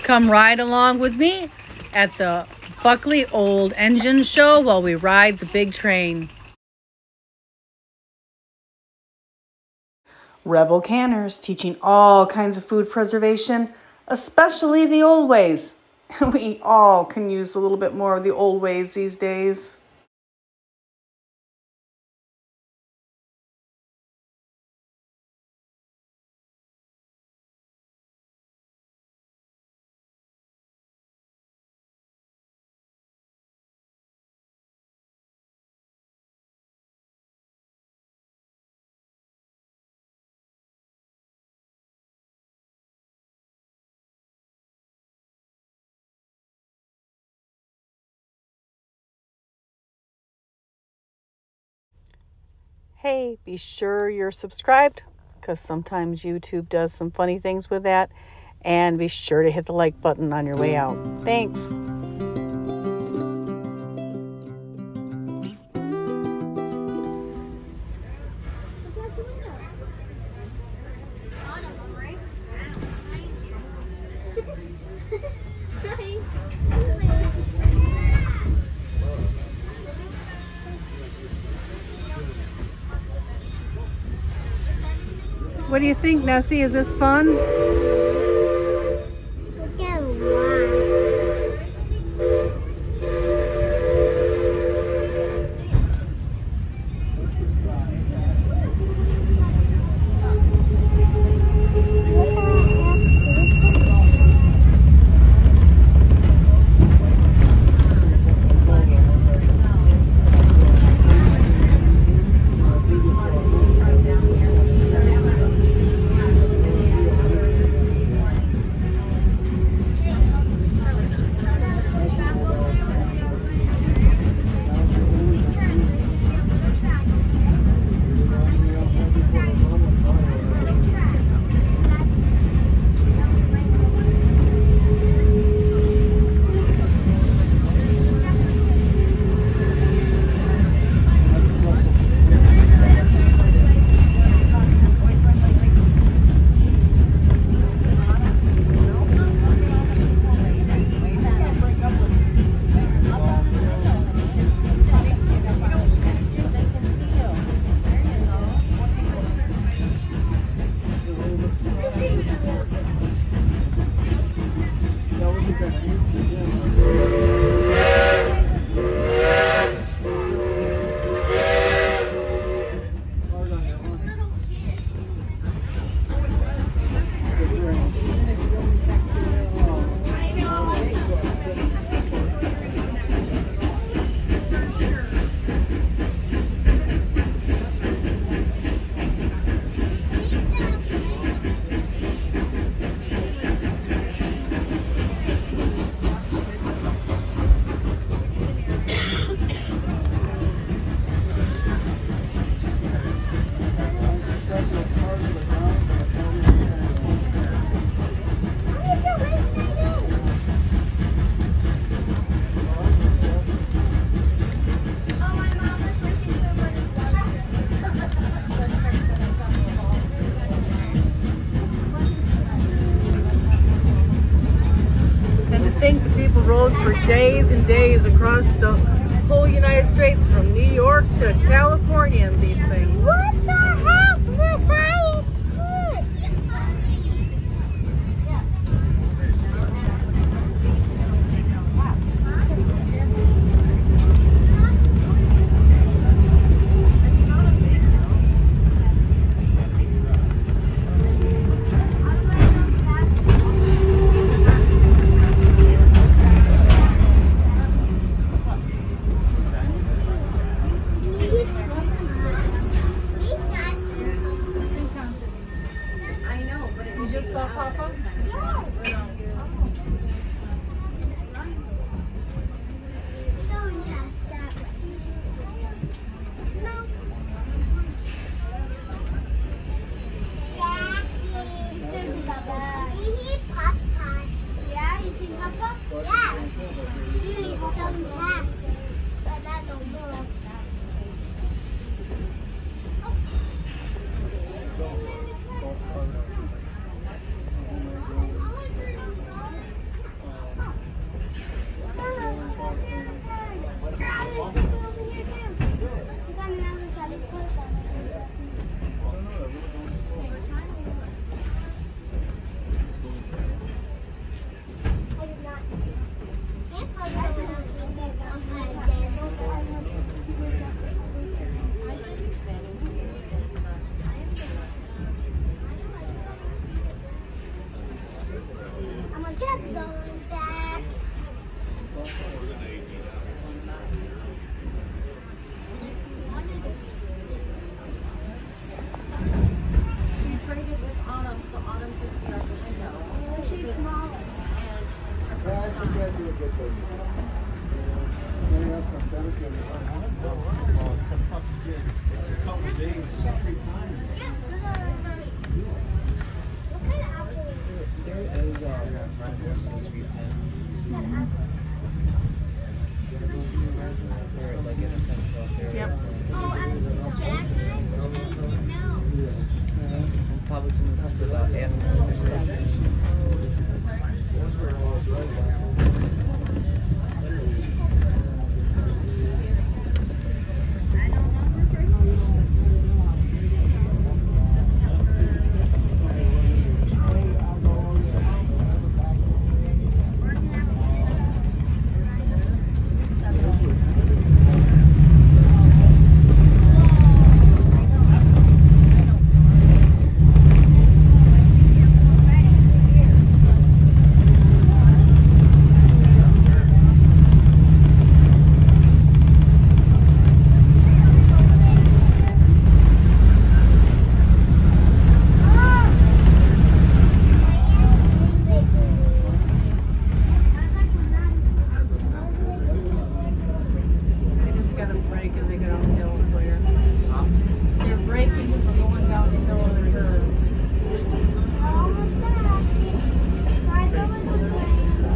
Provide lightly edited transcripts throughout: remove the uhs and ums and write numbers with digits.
Come ride along with me at the Buckley Old Engine Show while we ride the big train. Rebel Canners teaching all kinds of food preservation, especially the old ways. We all can use a little bit more of the old ways these days. Hey, be sure you're subscribed because sometimes YouTube does some funny things with that. And be sure to hit the like button on your way out. Thanks. What do you think, Nessie? Is this fun? Rode for days and days across the whole United States from New York to California and these things. What the heck? The guy is good. going back. She traded with Autumn, so Autumn could see out the window. She's smaller. Yeah, I think that'd be a good thing. They have some benefit. A couple of days, 3 times. What kind of apple is it? There is sweet pens. Or like in a pencil there. Yep. Oh, and Jack no. Probably some of this is about animals. They just got a break as they get on the hill, so they're braking from going down the hill of the curve. Almost back. Try going this way.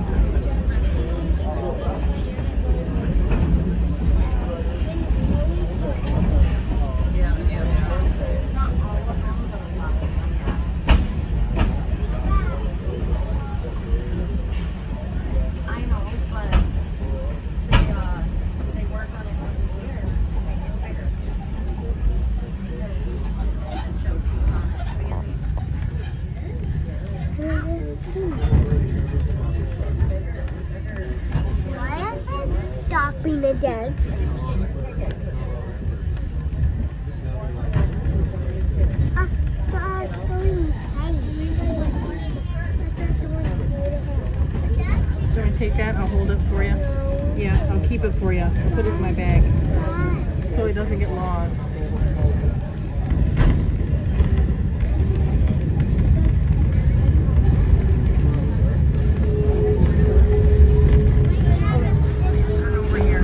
I know, but they work on it every year to make it bigger. It shows on Why am I stopping again? But I was going tight. Do you want to take that? I'll hold it for you. Yeah, I'll keep it for you. I'll put it in my bag so it doesn't get lost. Turn over here.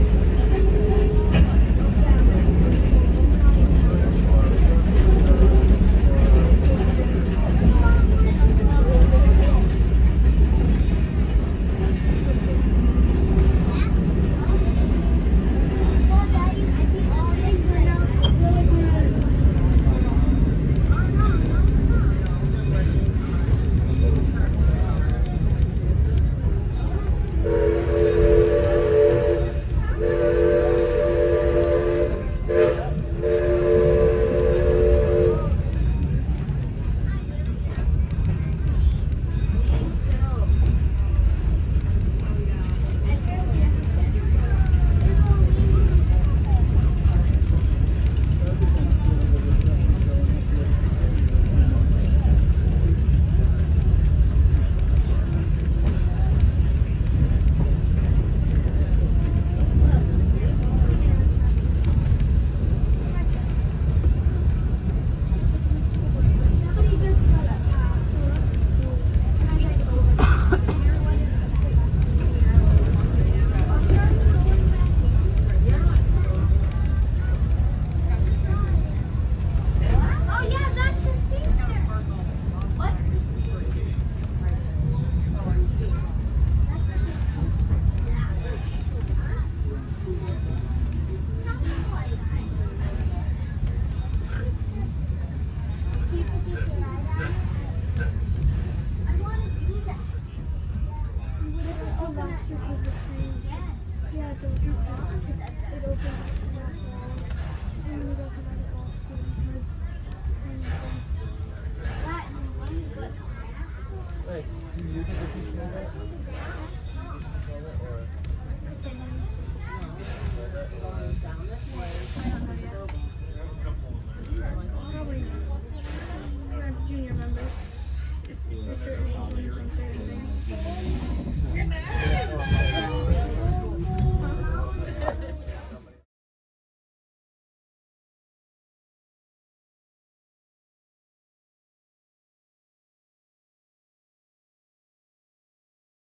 Like, do you get the control it? You can control it or? going down this way.